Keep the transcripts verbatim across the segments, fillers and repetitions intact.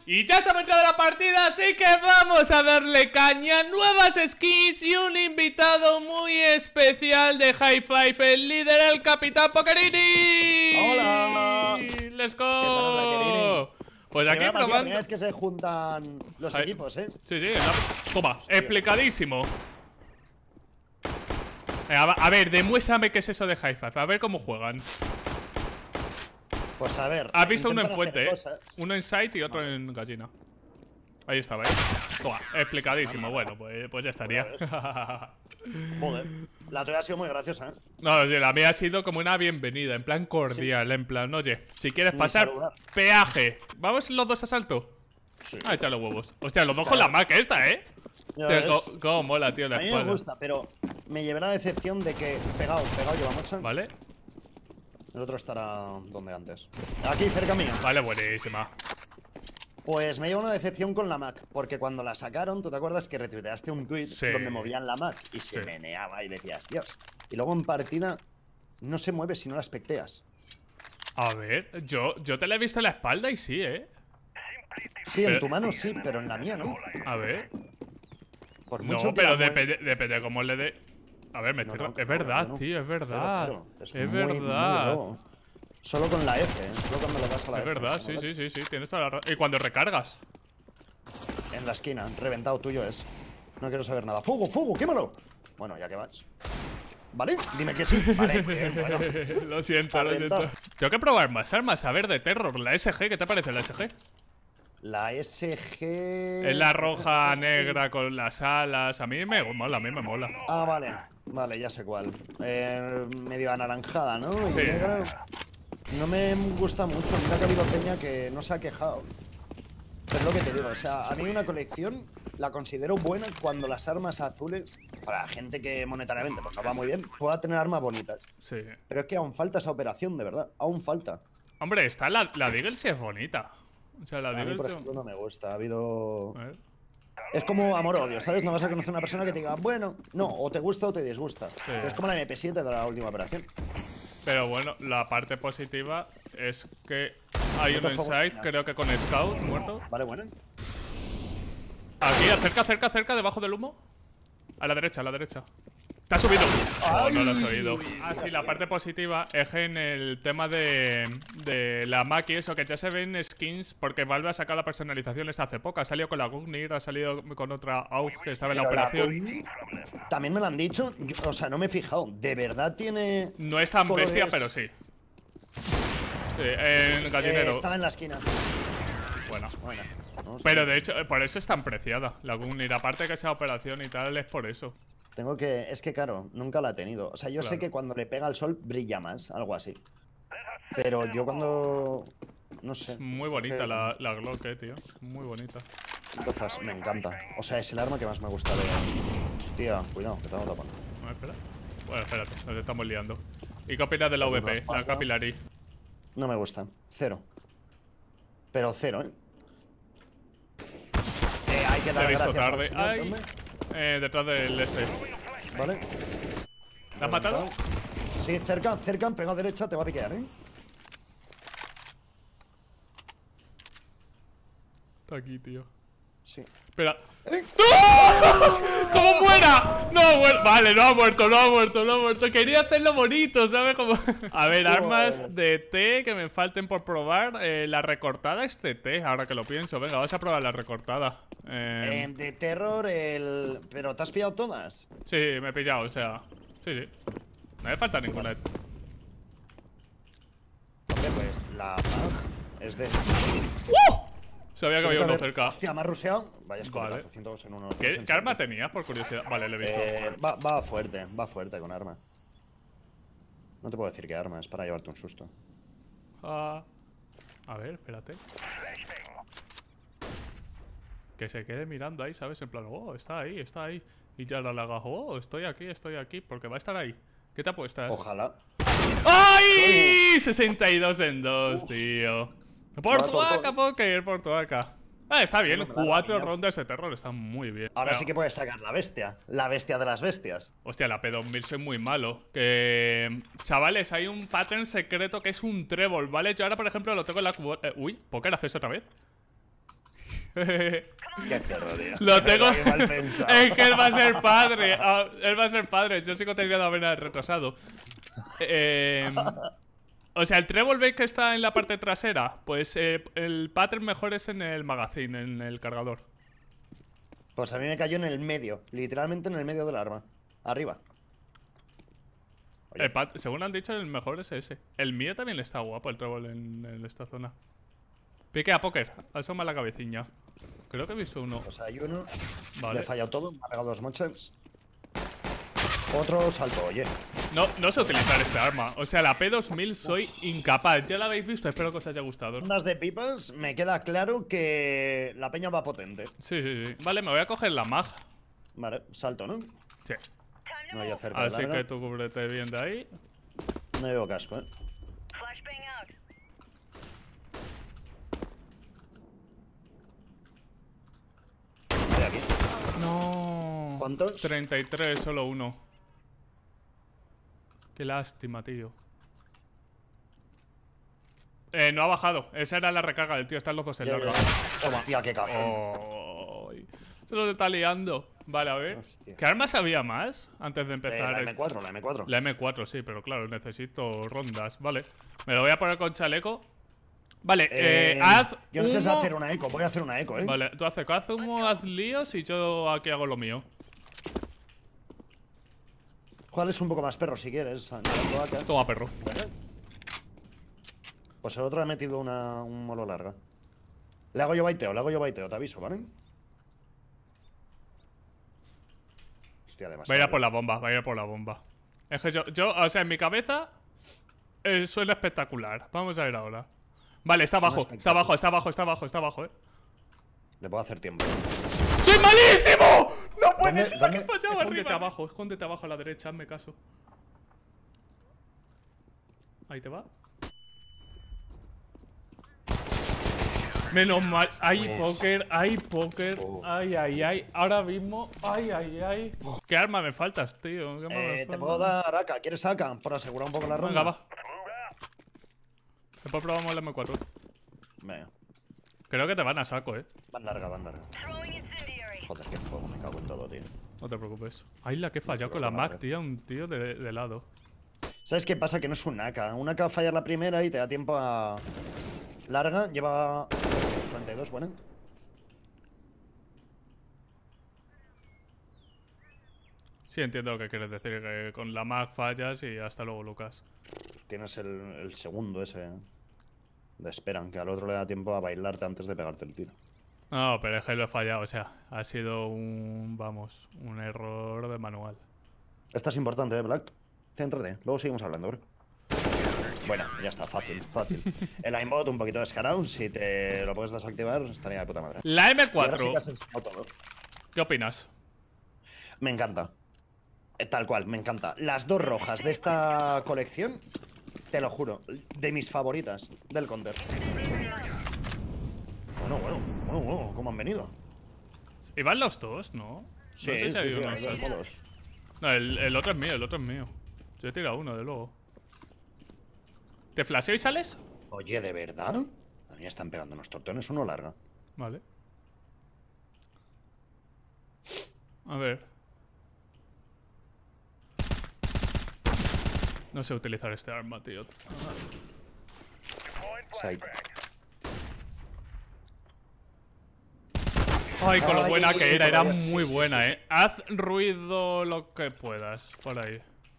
Y ya estamos entrando a la partida, así que vamos a darle caña. Nuevas skins y un invitado muy especial de High Five, el líder, el Capitán Pokerini. ¡Hola! ¡Let's go! ¿Qué tal, Pokerini? Pues aquí Primera partida, probando. primera vez que se juntan los Ay. equipos, ¿eh? Sí, sí, la... toma, explicadísimo. Venga, a, a ver, demuéstrame qué es eso de High Five. A ver cómo juegan. Pues a ver. Has visto uno en intentan fuente, hacer ¿eh? cosas. Uno en site y otro en gallina. Ahí estaba, ¿eh? Toma, explicadísimo. Bueno, pues, pues ya estaría. Joder. La tuya ha sido muy graciosa, ¿eh? No, sí, la mía ha sido como una bienvenida, en plan cordial, en plan, oye, si quieres Ni pasar, saludar. peaje. ¿Vamos los dos a salto? Sí. Ah, echa los huevos. Hostia, los dos con la Mac esta, ¿eh? Ya Tío, ves. cómo, cómo mola, tío, la A mí me espalda. gusta, pero me llevé la decepción de que pegado, pegado lleva mucho. Vale, El otro estará donde antes. Aquí, cerca mío. vale, buenísima. Pues me llevo una decepción con la Mac, porque cuando la sacaron, ¿tú te acuerdas que retuiteaste un tweet Sí. donde movían la Mac y se Sí. meneaba y decías, Dios? Y luego en partida no se mueve si no la especteas. A ver, yo, yo te la he visto en la espalda y sí, ¿eh? Sí, en Pero- tu mano sí, pero en la mía no. A ver. Por mucho No, que pero la mueva- depende, depende de cómo le dé. A ver, me No, estoy... no, que Es no, verdad, que no. tío, es verdad. Cero, cero. Es, Es muy, muy verdad. low. Solo con la F, ¿eh? Solo cuando le das a la Es F. verdad, sí, sí, sí, sí, tienes toda la razón. Y cuando recargas. En la esquina, reventado tuyo es. No quiero saber nada. ¡Fuego, fuego! ¡Quémalo! Bueno, ya que vas. ¿Vale? Dime que sí. Vale, bien, bueno. Lo siento, lo Reventado. siento. Tengo que probar más armas, a ver, de terror. La S G, ¿qué te parece la S G? La S G... Es la roja, negra, con las alas. A mí me mola, a mí me mola. Ah, vale. Vale, ya sé cuál. Eh, medio anaranjada, ¿no? Y Sí. negra. No me gusta mucho. Mira que ha habido peña que no se ha quejado. Pero es lo que te digo. O sea, a mí una colección la considero buena cuando las armas azules, para la gente que monetariamente pues no va muy bien, pueda tener armas bonitas. Sí. Pero es que aún falta esa operación, de verdad. Aún falta. Hombre, está la, la Deagle sí es bonita. O sea, la A mí, Deagle por sí- ejemplo, no me gusta. Ha habido... A ver. Es como amor-odio, ¿sabes? No vas a conocer a una persona que te diga, bueno, no, o te gusta o te disgusta. Pero es como la M P siete de la última operación. Pero bueno, la parte positiva es que hay No uno te en juegos site, final. creo que con Scout, muerto. Vale, bueno. Aquí, cerca, cerca, cerca, debajo del humo. A la derecha, a la derecha. ¿Te has subido? Oh, no lo has oído. Ah, sí, la parte positiva es en el tema de, de la Mac y eso, que ya se ven skins, porque Valve ha sacado la personalización esta hace poco. Ha salido con la Gugnir, ha salido con otra A U G que estaba en la Pero la operación. También me lo han dicho, yo- o sea, no me he fijado. ¿De verdad tiene...? No es tan colores? bestia, pero sí. Sí, en Eh, gallinero. estaba en la esquina. Bueno. Bueno, no sé. Pero de hecho, por eso es tan preciada la Gugnir. Aparte que sea operación y tal, es por eso. Tengo que... Es que, claro, nunca la he tenido. O sea, yo sé Claro. que cuando le pega el sol brilla más, algo así. Pero yo cuando... No sé. Es muy bonita que- la, la Glock, eh, tío. Muy bonita. Entonces, me encanta. O sea, es el arma que más me gusta de... Hostia, cuidado, que te hago tapar. A ver, espera. Bueno, espérate, nos estamos liando. ¿Y qué opinas de la V P, la Capillary? No me gusta. Cero. Pero cero, ¿eh? Eh, hay que Te dar he visto gracias al tarde. señor, Ay, ¿dónde? eh, detrás del este. Vale. ¿Te has matado? Sí, cerca, cerca, pegado a derecha, te va a piquear, ¿eh? Está aquí, tío. Sí. Espera. ¡Eh! ¡No! ¡Cómo muera! No ha muerto. Vale, no ha muerto, no ha muerto, no ha muerto. Quería hacerlo bonito, ¿sabes? Como... A ver, armas de T que me falten por probar. Eh, la recortada es de T, ahora que lo pienso. Venga, vamos a probar la recortada. Eh, Eh, de terror, el... ¿Pero te has pillado todas? Sí, me he pillado, o sea. Sí, sí. No me falta ninguna. Hombre, pues la Mag es de... ¡Uh! Sabía que había uno Ver- cerca. Hostia, me ha rusheado. Vaya escopetazo, Vale. ciento dos en uno. ¿Qué, ¿Qué arma tenías, por curiosidad? Vale, lo he visto. Eh, va, va fuerte, va fuerte con arma. No te puedo decir qué arma, es para llevarte un susto. Ah. A ver, espérate. Que se quede mirando ahí, ¿sabes? En plan, oh, está ahí, está ahí. Y ya la haga, oh, estoy aquí, estoy aquí, porque va a estar ahí. ¿Qué te apuestas? Ojalá. ¡Ay! sesenta y dos en dos, tío. Por Va tu todo, vaca, todo. Poker, por tu vaca. Ah, está bien, No me la ha cuatro pillado. rondas de terror, están muy bien. Ahora Venga. sí que puedes sacar la bestia. La bestia de las bestias. Hostia, la P dos mil soy muy malo. Que... Chavales, hay un pattern secreto que es un trébol, ¿vale? Yo ahora, por ejemplo, lo tengo en la... cubo- eh, uy, ¿Poker haces otra vez? Qué cerdo, tío. Lo tengo. Qué mal pensado. Es que él va a ser padre. Ah, él va a ser padre. Yo sigo teniendo apenas retrasado. Eh, o sea, el Treble Bake que está en la parte trasera, pues eh, el pattern mejor es en el magazine, en el cargador. Pues a mí me cayó en el medio, literalmente en el medio del arma. Arriba. El pat según han dicho, el mejor es ese. El mío también está guapo, el Treble en, en esta zona. Pique a póker, asoma la cabecilla. Creo que he visto uno. Pues hay uno. Vale. Le he fallado todo, me ha pegado dos mochas. Otro salto, oye. No, no sé utilizar este arma. O sea, la P dos mil soy incapaz. Ya la habéis visto, espero que os haya gustado. Ondas de pipas, me queda claro que la peña va potente. Sí, sí, sí. Vale, me voy a coger la mag. Vale, salto, ¿no? Sí. No hay cerca de Así larga. que tú cúbrete bien de ahí. No llevo casco, ¿eh? Hay aquí. No. ¿Cuántos? treinta y tres, solo uno. Qué lástima, tío. Eh, no ha bajado. Esa era la recarga del tío. Están los dos en Ya, larga. ya. Hostia, qué cabrón. Oh, se los está liando. Vale, a ver. Hostia. ¿Qué armas había más antes de Eh, empezar? la este- M cuatro, la M cuatro. La M cuatro, sí, pero claro, necesito rondas. Vale. Me lo voy a poner con chaleco. Vale, eh, Eh, haz. Yo no sé si humo. hacer una eco, voy a hacer una eco, ¿eh? Vale, tú haces haz humo, haz líos y yo aquí hago lo mío. ¿Cuál es un poco más perro si quieres? Toma, perro. Pues el otro le ha metido una, un molo larga. Le hago yo baiteo, le hago yo baiteo, te aviso, ¿vale? Hostia, demasiado. Va a ir a por la bomba, va a ir a por la bomba. Es que yo, yo o sea, en mi cabeza eh, suena espectacular. Vamos a ver ahora. Vale, está Suena abajo, está espectacular. abajo, está abajo, está abajo, está abajo, eh. Le puedo hacer tiempo. ¡Soy malísimo! ¡No puede ¿Dónde- ser dónde- que he fallado escóndete arriba! abajo, escóndete abajo a la derecha, hazme caso. Ahí te va. Menos mal, hay Uf. póker, hay póker, Uf. ay, ay, ay, ahora mismo, ay, ay, ay. ¿Qué arma me faltas, tío? ¿Qué arma me Eh, te falta? puedo dar A K, ¿quieres A K? Por asegurar un poco la ronda. Venga, va. Después probamos el M cuatro. Venga, Creo que te van a saco, eh. van larga, van larga. Joder, qué fuego, me cago en todo, tío. No te preocupes. Ay, la que he fallado sé con lo la que me Mac, parece. tío. Un tío de, de lado. ¿Sabes qué pasa? Que no es un A K. Un A K fallar la primera y te da tiempo a... Larga, lleva... cuarenta y dos, bueno. Sí, entiendo lo que quieres decir. Que con la Mac fallas y hasta luego, Lucas. Tienes el, el segundo ese de esperan, que al otro le da tiempo a bailarte antes de pegarte el tiro. No, pero es que lo he fallado. O sea, ha sido un... Vamos, un error de manual. Esta es importante, ¿eh, Black? Céntrate, luego seguimos hablando, bro. Bueno, ya está, fácil, fácil. El aimbot un poquito descarado, si te lo puedes desactivar estaría de puta madre. La M Y ahora sí cuatro. que has enseñado todo. ¿Qué opinas? Me encanta. Eh, Tal cual, me encanta. Las dos rojas de esta colección, te lo juro, de mis favoritas del counter. Bueno, bueno, bueno, bueno, ¿cómo han venido? ¿Y van los dos, no? Sí, no sé si sí, hay sí, uno hay dos solo. modos. No, el, el otro es mío, el otro es mío. Yo he tirado uno, de luego. ¿Te flasheo y sales? Oye, ¿de verdad? A mí están pegando unos tortones, uno larga. Vale. A ver. No sé utilizar este arma, tío. Side. Ay, con lo Ay, buena que era, era todavía sí, muy sí, buena, sí, sí. eh. Haz ruido lo que puedas, por ahí.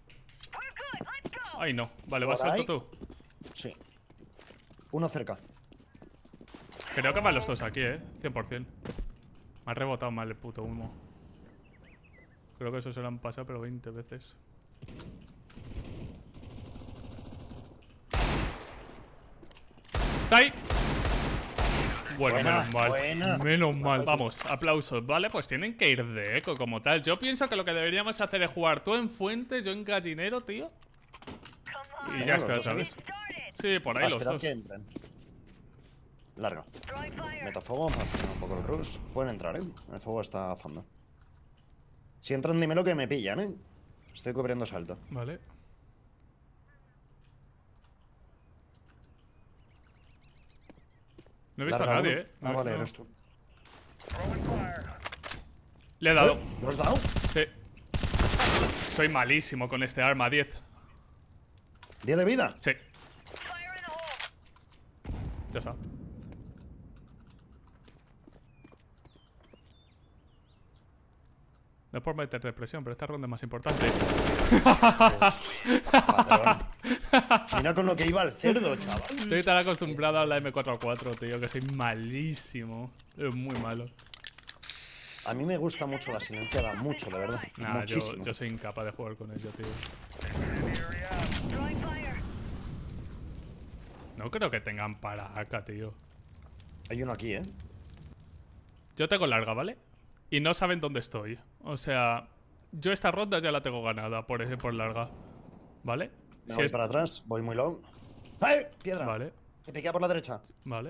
Ay, no. Vale, vas Por salto ahí. tú. Sí. Uno cerca. Creo que van los dos aquí, eh. cien por cien. Me ha rebotado mal el puto humo. Creo que eso se lo han pasado, pero veinte veces. ¡Está ahí! Bueno, Buena, menos mal. buena. Menos mal. Vamos, aplausos. Vale, pues tienen que ir de eco como tal. Yo pienso que lo que deberíamos hacer es jugar tú en fuente, yo en gallinero, tío. Y Venga, ya los está, dos aquí. ¿sabes? Sí, por ahí A los esperar dos. que entren. Larga. Meto fuego, para hacer un poco el rush. Pueden entrar, ¿eh? El fuego está a fondo. Si entran, dímelo que me pillan, ¿eh? Estoy cubriendo salto. Vale. No he visto Larga a nadie, uno. eh. Ah, No- vale, no. eres tú. Le he dado. ¿Lo has dado? Sí. Soy malísimo con este arma, diez. ¿diez de vida? Sí. Ya está. No es por meterte presión, pero esta ronda es más importante. Patrón. Mira con lo que iba el cerdo, chaval. Estoy tan acostumbrado a la M cuatro a cuatro, tío, que soy malísimo. Es muy malo. A mí me gusta mucho la silenciada, mucho, de verdad. Nah, yo, Muchísimo. yo soy incapaz de jugar con ella, tío. No creo que tengan para acá, tío. Hay uno aquí, ¿eh? Yo tengo larga, ¿vale? Y no saben dónde estoy. O sea, yo esta ronda ya la tengo ganada por ese por larga. ¿Vale? Me Si voy es- para atrás, voy muy long. ¡Ay! Piedra. Vale, Te piquea por la derecha. vale.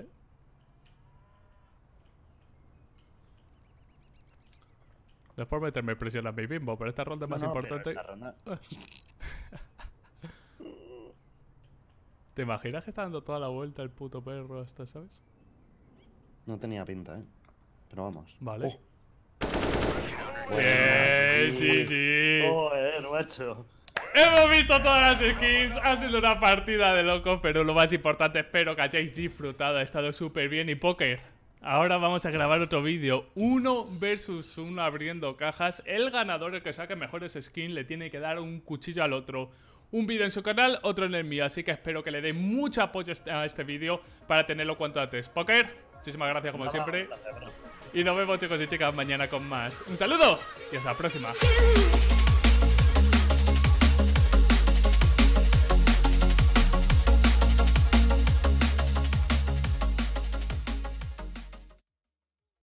No es por meterme presión a mi bimbo, pero esta ronda es No, más no, pero importante. esta ronda- ¿Te imaginas que está dando toda la vuelta el puto perro hasta, ¿sabes? No tenía pinta, ¿eh? Pero vamos. Vale. Oh. Bien, Buena, G G. Joder, macho. Hemos visto todas las skins, ha sido una partida de locos, pero lo más importante, espero que hayáis disfrutado, ha estado súper bien. Y Poker, ahora vamos a grabar otro vídeo, uno versus uno abriendo cajas. El ganador, el que saque mejores skins, le tiene que dar un cuchillo al otro. Un vídeo en su canal, otro en el mío, así que espero que le dé mucho apoyo a este vídeo para tenerlo cuanto antes. Poker, muchísimas gracias como siempre. Y nos vemos, chicos y chicas, mañana con más. Un saludo y hasta la próxima.